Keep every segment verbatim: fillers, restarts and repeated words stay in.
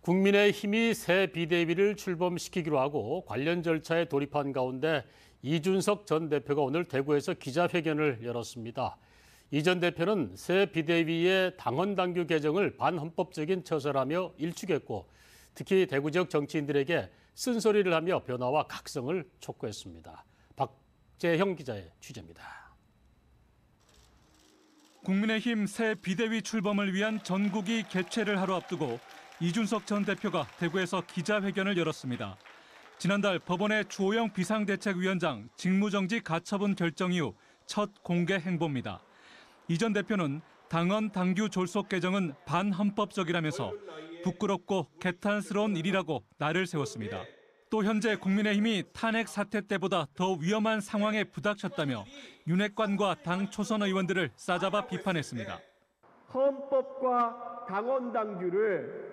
국민의힘이 새 비대위를 출범시키기로 하고 관련 절차에 돌입한 가운데 이준석 전 대표가 오늘 대구에서 기자회견을 열었습니다. 이 전 대표는 새 비대위의 당원 당규 개정을 반헌법적인 처사라며 일축했고 특히 대구 지역 정치인들에게 쓴소리를 하며 변화와 각성을 촉구했습니다. 박재형 기자의 취재입니다. 국민의힘 새 비대위 출범을 위한 전국이 개최를 하루 앞두고 이준석 전 대표가 대구에서 기자회견을 열었습니다. 지난달 법원의 주호영 비상대책위원장 직무정지 가처분 결정 이후 첫 공개 행보입니다. 이 전 대표는 당원 당규 졸속 개정은 반헌법적이라면서 부끄럽고 개탄스러운 일이라고 날을 세웠습니다. 또 현재 국민의힘이 탄핵 사태 때보다 더 위험한 상황에 부닥쳤다며 윤핵관과 당 초선 의원들을 싸잡아 비판했습니다. 헌법과 당원 당규를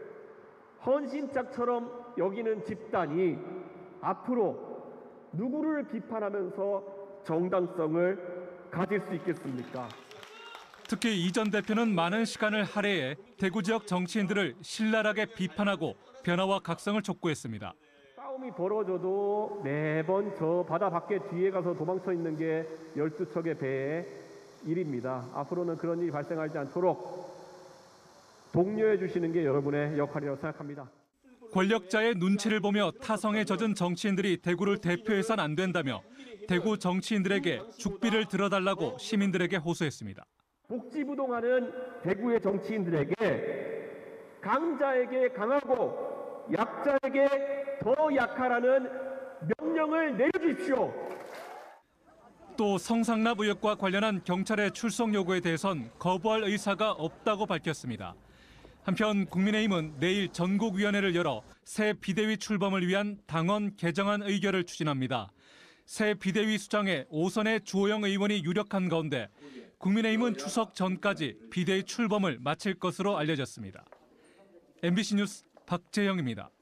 헌신짝처럼 여기는 집단이 앞으로 누구를 비판하면서 정당성을 가질 수 있겠습니까? 특히 이 전 대표는 많은 시간을 할애해 대구 지역 정치인들을 신랄하게 비판하고 변화와 각성을 촉구했습니다. 싸움이 벌어져도 매번 저 바다 밖에 뒤에 가서 도망쳐 있는 게 열두 척의 배의 일입니다. 앞으로는 그런 일이 발생하지 않도록 독려해 주시는 게 여러분의 역할이라고 생각합니다. 권력자의 눈치를 보며 타성에 젖은 정치인들이 대구를 대표해선 안 된다며 대구 정치인들에게 죽비를 들어달라고 시민들에게 호소했습니다. 복지부동하는 대구의 정치인들에게 강자에게 강하고 약자에게 더 약하라는 명령을 내려주십시오. 또 성상납 의혹과 관련한 경찰의 출석 요구에 대해선 거부할 의사가 없다고 밝혔습니다. 한편 국민의힘은 내일 전국위원회를 열어 새 비대위 출범을 위한 당원 개정안 의결을 추진합니다. 새 비대위 수장에 오선의 주호영 의원이 유력한 가운데 국민의힘은 추석 전까지 비대위 출범을 마칠 것으로 알려졌습니다. 엠비씨 뉴스 박재형입니다.